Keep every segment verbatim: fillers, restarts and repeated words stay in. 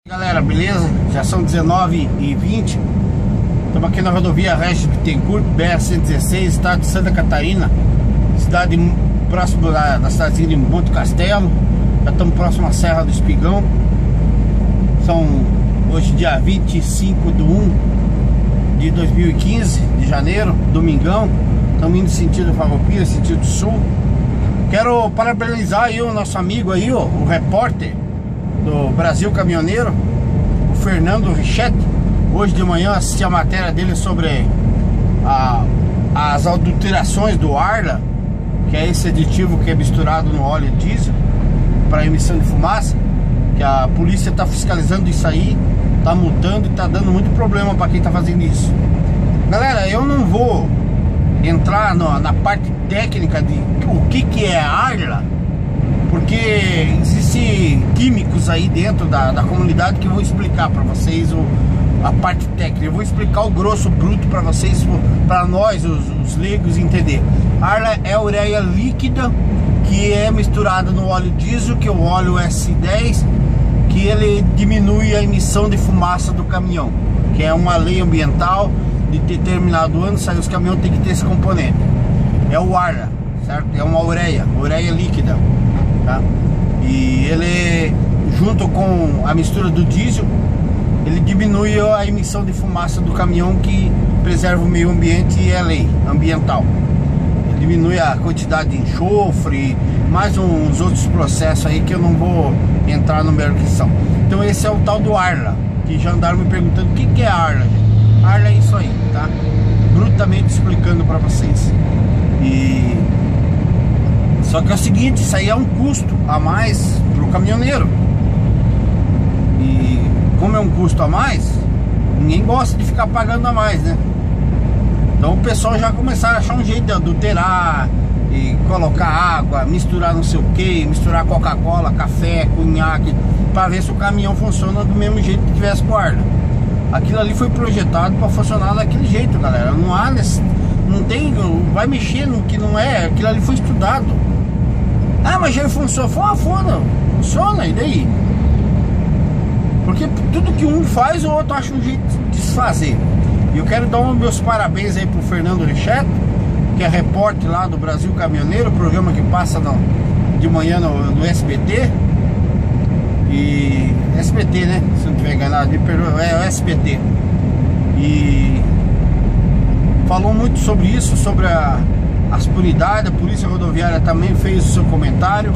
Galera, beleza? Já são dezenove e vinte. Estamos aqui na rodovia Regis Bittencourt, B R cento e dezesseis, estado de Santa Catarina, cidade próximo da, da cidadezinha de Monte Castelo. Já estamos próximo à Serra do Espigão. São hoje dia vinte e cinco de um de dois mil e quinze, de janeiro, domingão. Estamos indo sentido Farroupilha, sentido sul. Quero parabenizar aí o nosso amigo aí, ó, o repórter do Brasil Caminhoneiro, o Fernando Richet. Hoje de manhã assisti a matéria dele sobre a, as adulterações do Arla, que é esse aditivo que é misturado no óleo diesel para emissão de fumaça, que a polícia está fiscalizando isso aí, está multando e está dando muito problema para quem está fazendo isso. Galera, eu não vou entrar no, na parte técnica de o que, que é a Arla, porque existem químicos aí dentro da, da comunidade que eu vou explicar para vocês o, a parte técnica. Eu vou explicar o grosso bruto para vocês, para nós, os, os leigos, entender. Arla é a ureia líquida que é misturada no óleo diesel, que é o óleo S dez, que ele diminui a emissão de fumaça do caminhão, que é uma lei ambiental de determinado ano, sai os caminhões tem que ter esse componente. É o Arla, certo? É uma ureia, ureia líquida. Tá? E ele, junto com a mistura do diesel, ele diminui a emissão de fumaça do caminhão, que preserva o meio ambiente e é lei ambiental. Ele diminui a quantidade de enxofre, mais uns outros processos aí que eu não vou entrar no mero que são. Então esse é o tal do Arla, que já andaram me perguntando o que, que é Arla, gente. Arla é isso aí, tá? Brutamente explicando para vocês. E só que é o seguinte, isso aí é um custo a mais pro caminhoneiro. E como é um custo a mais, ninguém gosta de ficar pagando a mais, né? Então o pessoal já começaram a achar um jeito de adulterar e colocar água, misturar não sei o que, misturar Coca-Cola, café, cunhaque, para ver se o caminhão funciona do mesmo jeito que tivesse com Arla. Aquilo ali foi projetado para funcionar daquele jeito, galera. Não há, não tem, vai mexer no que não é. Aquilo ali foi estudado. Ah, mas já funciona. Fala, foda, funciona, e daí? Porque tudo que um faz, o outro acha um jeito de desfazer. E eu quero dar os meus parabéns aí pro Fernando Richet, que é repórter lá do Brasil Caminhoneiro, programa que passa no, de manhã no, no S B T. E S B T, né? Se não tiver enganado, me perdoa, é o S B T. E falou muito sobre isso, sobre a, as punidades. A polícia rodoviária também fez o seu comentário.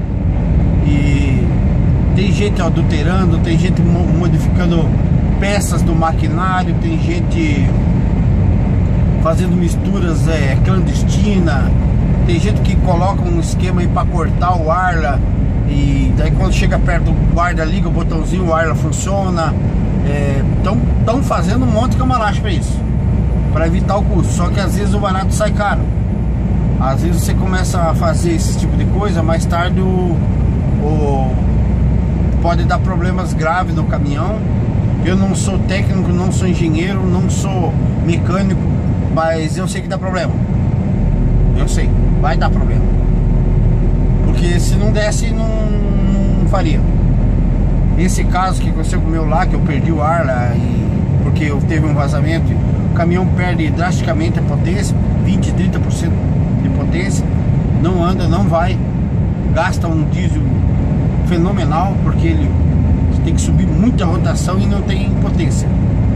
E tem gente adulterando, tem gente modificando peças do maquinário, tem gente fazendo misturas é, clandestinas, tem gente que coloca um esquema aí para cortar o Arla. E daí quando chega perto do guarda, liga o botãozinho, o Arla funciona. Estão é, fazendo um monte de cambalacho para isso, para evitar o custo. Só que às vezes o barato sai caro. Às vezes você começa a fazer esse tipo de coisa, mais tarde o, o, pode dar problemas graves no caminhão. Eu não sou técnico, não sou engenheiro, não sou mecânico, mas eu sei que dá problema. Eu sei, vai dar problema. Porque se não desse, não, não faria. Esse caso que aconteceu com o meu lá, que eu perdi o Arla e, porque eu teve um vazamento, o caminhão perde drasticamente a potência, vinte, trinta por cento de potência, não anda, não vai, gasta um diesel fenomenal, porque ele tem que subir muita rotação e não tem potência.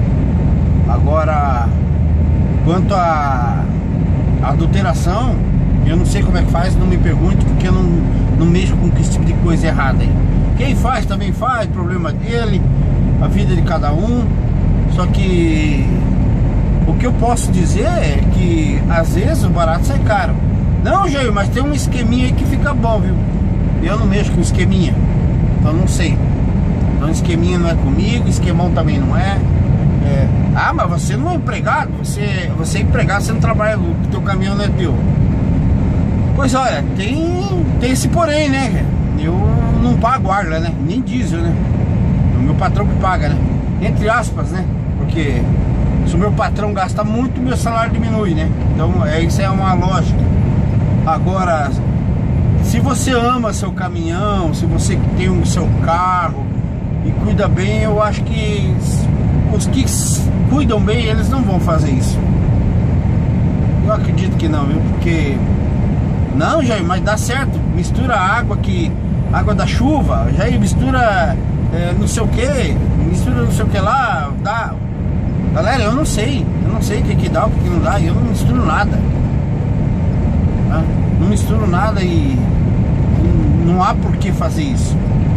Agora, quanto a adulteração, eu não sei como é que faz, não me pergunte, porque eu não, não mexo com esse tipo de coisa errada aí. Quem faz também faz, problema dele, a vida de cada um. Só que o que eu posso dizer é que às vezes o barato sai caro. Não, Jair, mas tem um esqueminha aí que fica bom, viu? Eu não mexo com esqueminha, então não sei. Então esqueminha não é comigo, esquemão também não é. É. Ah, mas você não é empregado, você, você é empregado, você não trabalha, o teu caminhão não é teu. Pois olha, tem, tem esse porém, né? Eu não pago Arla, né? Nem diesel, né? O meu patrão que paga, né? Entre aspas, né? Porque se o meu patrão gasta muito, meu salário diminui, né? Então é, isso é uma lógica. Agora, se você ama seu caminhão, se você tem o seu carro, e cuida bem, eu acho que os que cuidam bem, eles não vão fazer isso. Eu acredito que não, viu? Porque não, Jair, mas dá certo. Mistura água que água da chuva, Jair, mistura é, não sei o que, mistura não sei o que lá, dá. Galera, eu não sei, eu não sei o que que dá, o que não dá, eu não misturo nada. Tá? Não misturo nada e não há por que fazer isso.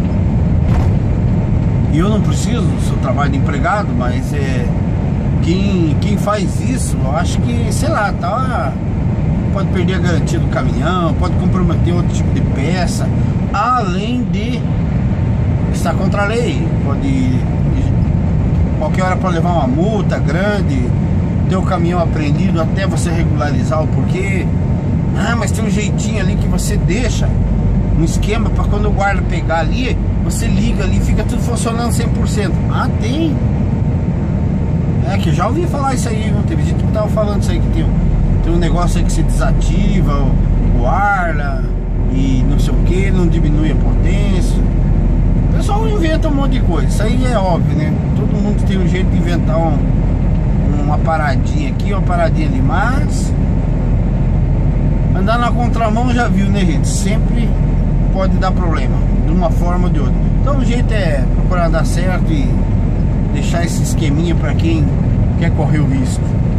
E eu não preciso do seu trabalho de empregado, mas é quem, quem faz isso, eu acho que, sei lá, tá, pode perder a garantia do caminhão, pode comprometer outro tipo de peça, além de estar contra a lei. Pode, qualquer hora pode levar uma multa grande, ter o caminhão apreendido até você regularizar o porquê. Ah, mas tem um jeitinho ali que você deixa um esquema para quando o guarda pegar ali, você liga ali, fica tudo funcionando cem por cento. Ah, tem. É que eu já ouvi falar isso aí, não teve gente que tava falando isso aí, que tem, tem um negócio aí que se desativa o, o ar e não sei o que, não diminui a potência. O pessoal inventa um monte de coisa, isso aí é óbvio, né? Todo mundo tem um jeito de inventar um, uma paradinha aqui, uma paradinha ali, mas andar na contramão já viu, né, gente? Sempre pode dar problema, de uma forma ou de outra. Então o jeito é procurar dar certo e deixar esse esqueminha para quem quer correr o risco.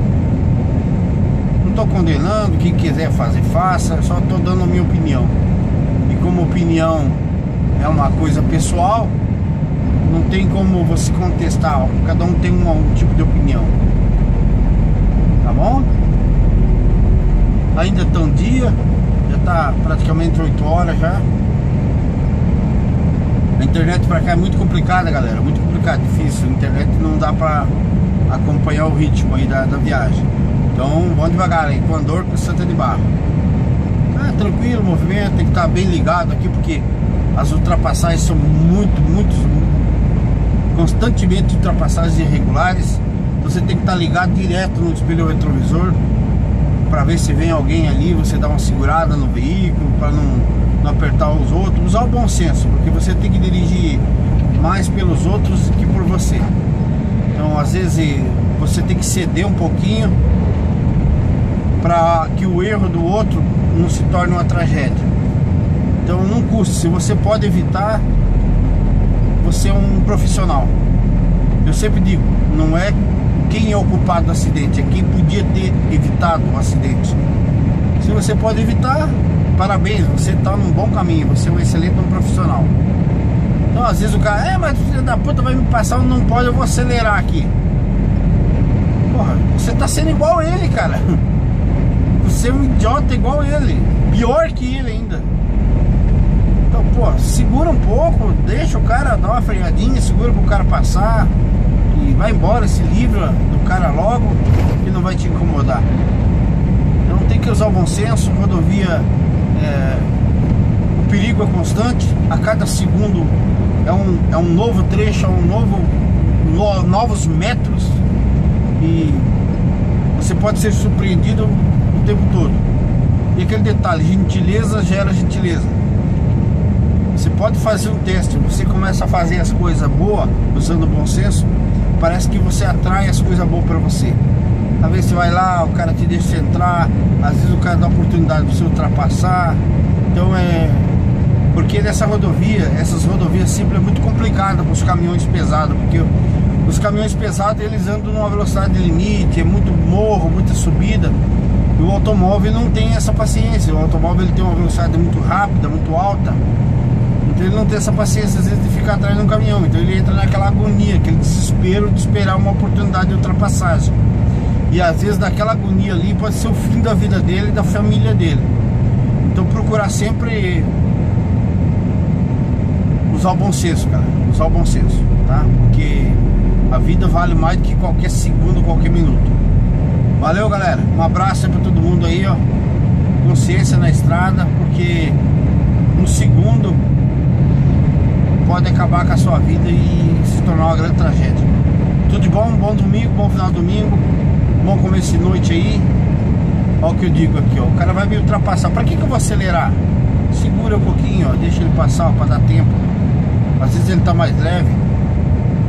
Não tô condenando, quem quiser fazer, faça, só tô dando a minha opinião. E como opinião é uma coisa pessoal, não tem como você contestar, cada um tem um, um tipo de opinião. Tá bom? Ainda tá um dia, já tá praticamente oito horas já. A internet pra cá é muito complicada, galera, muito complicado, difícil. A internet não dá pra acompanhar o ritmo aí da, da viagem. Então vamos devagar aí, com Andor com Santa de Barra. Ah, tranquilo, o movimento tem que estar bem ligado aqui, porque as ultrapassagens são muito, muito, constantemente ultrapassagens irregulares. Então você tem que estar ligado direto no espelho retrovisor para ver se vem alguém ali, você dá uma segurada no veículo para não, não apertar os outros, usar o bom senso, porque você tem que dirigir mais pelos outros que por você. Então às vezes você tem que ceder um pouquinho para que o erro do outro não se torne uma tragédia. Então não custa, se você pode evitar, você é um profissional. Eu sempre digo, não é quem é o culpado do acidente, é quem podia ter evitado o acidente. Se você pode evitar, parabéns, você está num bom caminho, você é um excelente um profissional. Então às vezes o cara, é, mas filho da puta vai me passar, não pode, eu vou acelerar aqui. Porra, você tá sendo igual ele, cara. Você é um idiota igual ele, pior que ele ainda. Então, pô, segura um pouco, deixa o cara dar uma freadinha, segura pro cara passar e vai embora, se livra do cara logo, que não vai te incomodar. Então tem que usar o bom senso, rodovia, é, o perigo é constante, a cada segundo é um, é um novo trecho, é um novo, no, novos metros, e você pode ser surpreendido o tempo todo. E aquele detalhe, gentileza gera gentileza. Você pode fazer um teste, você começa a fazer as coisas boas usando o bom senso, parece que você atrai as coisas boas para você. Às vezes você vai lá, o cara te deixa você entrar, às vezes o cara dá oportunidade de você ultrapassar. Então é... Porque nessa rodovia, essas rodovias simples é muito complicada para os caminhões pesados, porque os caminhões pesados eles andam numa velocidade de limite, é muito morro, muita subida. E o automóvel não tem essa paciência, o automóvel ele tem uma velocidade muito rápida, muito alta. Então ele não tem essa paciência às vezes de ficar atrás de um caminhão. Então ele entra naquela agonia, aquele desespero de esperar uma oportunidade de ultrapassagem. E às vezes daquela agonia ali pode ser o fim da vida dele e da família dele. Então procurar sempre usar o bom senso, cara. Usar o bom senso, tá? Porque a vida vale mais do que qualquer segundo, qualquer minuto. Valeu, galera. Um abraço aí pra todo mundo aí, ó. Consciência na estrada, porque um segundo pode acabar com a sua vida e se tornar uma grande tragédia. Tudo de bom, bom domingo, bom final de domingo, bom começo de noite aí. Olha o que eu digo aqui, ó. O cara vai me ultrapassar. Pra que que eu vou acelerar? Segura um pouquinho, ó. Deixa ele passar, ó, pra dar tempo. Às vezes ele tá mais leve.